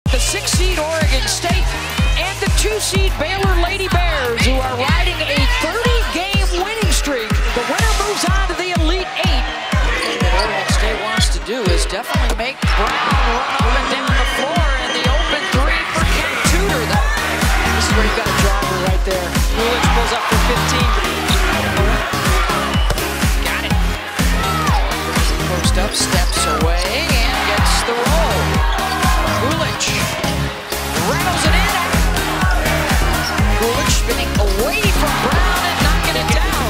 The 6-seed Oregon State and the 2-seed Baylor Lady Bears, who are riding a 30-game winning streak. The winner moves on to the Elite Eight. What Oregon State wants to do is definitely make Brown run up and down the floor in the open three for Tudor. This is where you got a driver right there. Gulich pulls up for 15. Got it. Post up, steps away, and gets the roll. Gulich rattles it in. Gulich spinning away from Brown and knocking it down.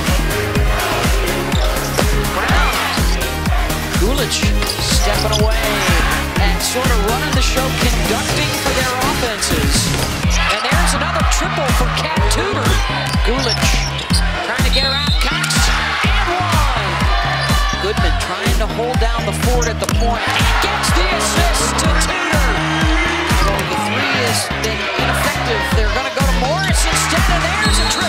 Brown. Gulich stepping away and sort of running the show, conducting for their offenses. And there's another triple for Tudor. Gulich trying to get around Cox. And one. Goodman trying to hold down the fort at the point. And gets the assist to Tudor. Although the three has been ineffective, they're going to go to Morris instead, and there's a